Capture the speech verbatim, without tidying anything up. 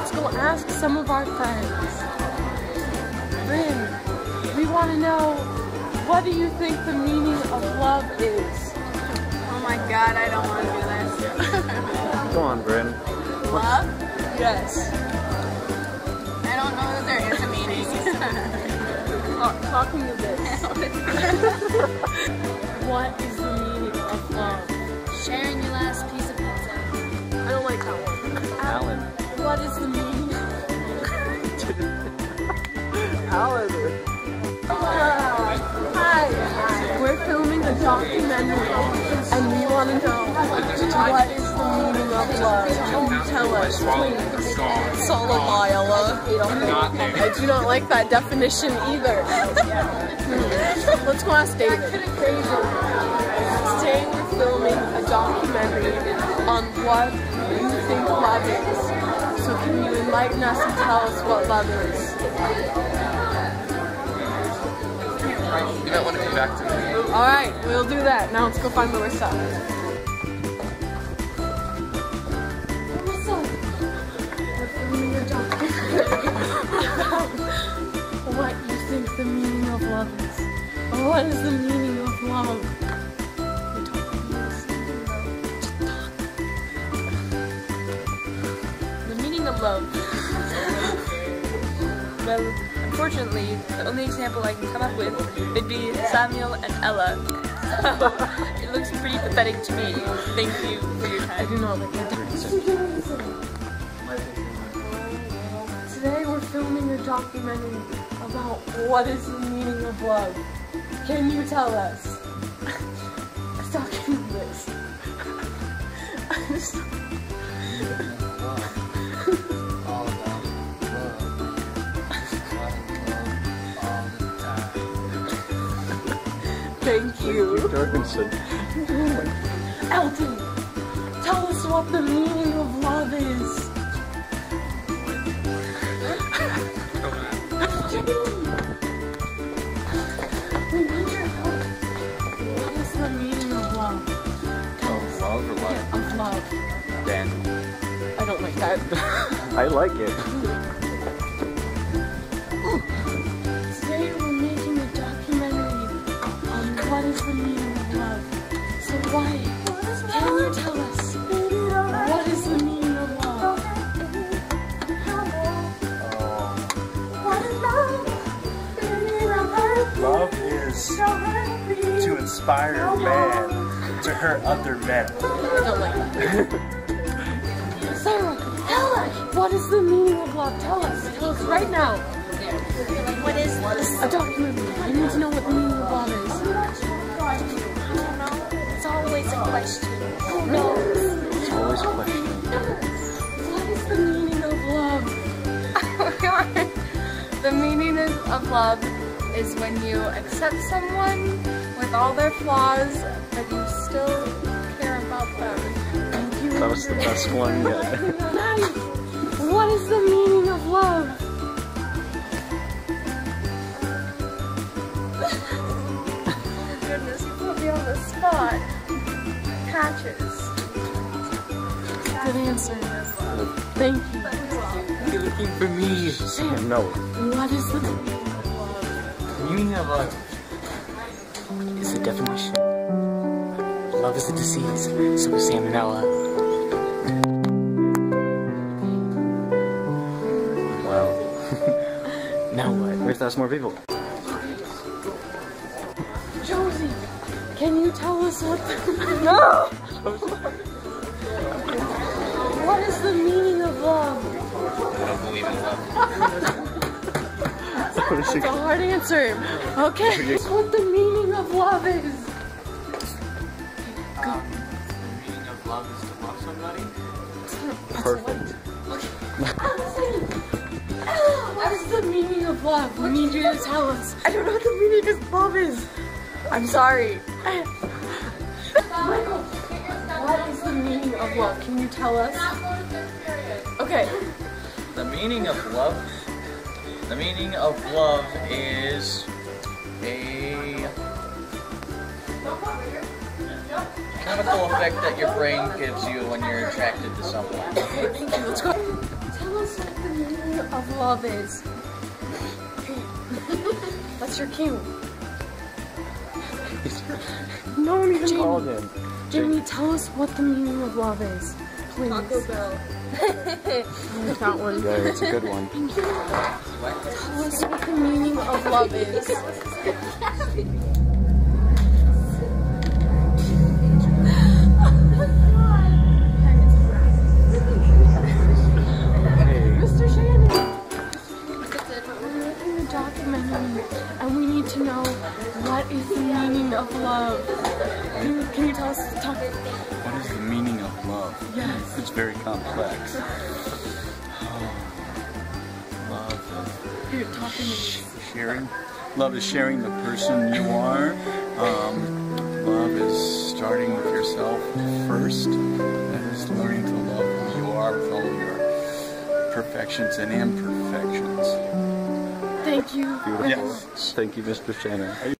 let's go ask some of our friends. Bryn, we want to know, what do you think the meaning of love is? Oh my god, I don't want to do this. Go on, Bryn. Love? Yes. I don't know that there is a meaning. Oh, talking to this. What is the meaning of love? Sharing your last piece of pizza. I don't like that one. Alan. What is the meaning? Alan. Uh, hi. We're filming a documentary, and we want to know, what is the meaning of love? Can you tell us, please? Solo Viola. I do not like that definition either. Let's go ask David. David. Today we're filming a documentary on what you think love is. So can you enlighten us and tell us what love is? You might want to come back to me. Alright, we'll do that. Now let's go find Melissa. Melissa! We're filming a documentary about what you think the meaning of love is. What is the meaning of love? The meaning of love. Well, unfortunately, the only example I can come up with would be Samuel and Ella. So, it looks pretty pathetic to me. Thank you for your I time. do not like that. Today we're filming a documentary about what is the meaning of love. Can you tell us? I'm talking to this. I'm just... Thank you. Jorgensen. Elton, tell us what the meaning of love is. We need your help. What is the meaning of love? Tell us. Love or love? Yeah, of love. Ben. I don't like that. I like it. Today we're making a documentary on what is the meaning of love. So why can you tell us what is the meaning of love? Love is to inspire man to hurt other men. I don't like that. Sarah, tell us, what is the meaning of love? Tell us, tell us right now. What is this? A documentary. I need to know what the meaning of love is. It's always a question. Who No. It's always a question. What is the meaning of love? The meaning of love is when you accept someone with all their flaws, but you still care about them. Thank you. That was the best one yet. Nice. What is the meaning of love? Goodness, you put me on the spot. Patches. Good answer. Thank you. You're looking for me. Sam, No. what is the meaning of love? The meaning of love is the definition. Love is a disease, so is salmonella. Wow. Now what? We have to ask more people. Josie, can you tell us what the... No! What is the meaning of love? I don't believe in love. That's a hard answer. Okay, here's what the meaning of love is. Um, the meaning of love is to love somebody. Perfect. What is the meaning of love? We need you to tell us. I don't know what the meaning of love is. I'm sorry. Michael, what is the meaning of love? Can you tell us? Okay. The meaning of love? The meaning of love is a chemical effect that your brain gives you when you're attracted to someone. Okay, thank you. Let's go. Tell us us what the meaning of love is. What's your cue? No one even Called him. Jamie, tell us what the meaning of love is. Please. Taco Bell. I like that one. Yeah, it's a good one. Tell us what the meaning of love is. Mister Shannon! We're making a documentary and we need to know what is the meaning of love. Can you, can you tell us? Talk. What is the meaning of love? Yes. It's very complex. Oh, love Here, talk to me. is sharing. Love is sharing the person you are. Um, love is starting with yourself first. And is learning to love who you are with all your perfections and imperfections. Thank you. Beautiful. Yes. Thank you, Mister Shannon.